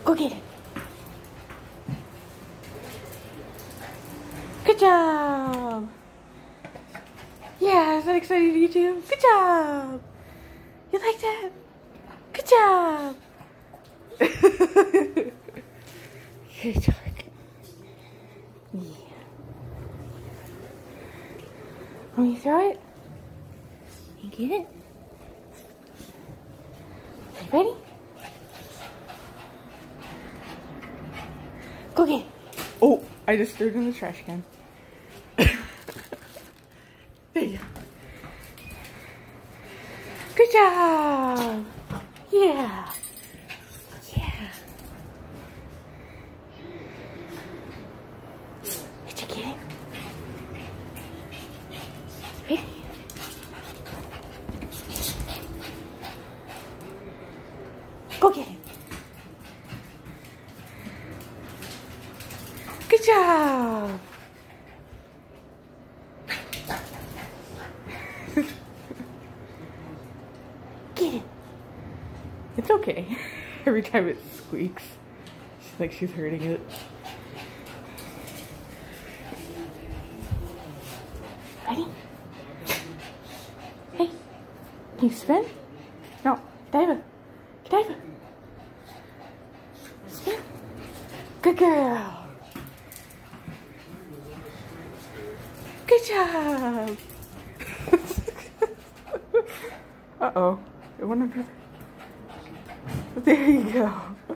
Go get it. Good job. Yeah, is that exciting to you too? Good job. You like that? Good job. Good job. Yeah. Want me to throw it? You get it? You ready? Go get it. Oh, I just threw it in the trash can. There you go. Good job. Yeah. Yeah. Did you get it? Ready? Go get it. Good job. Get it. It's okay. Every time it squeaks, she's like she's hurting it. Ready? Hey, can you spin? No, Diva. Diva. Spin. Good girl. Good job. Uh-oh. One of her. There you go.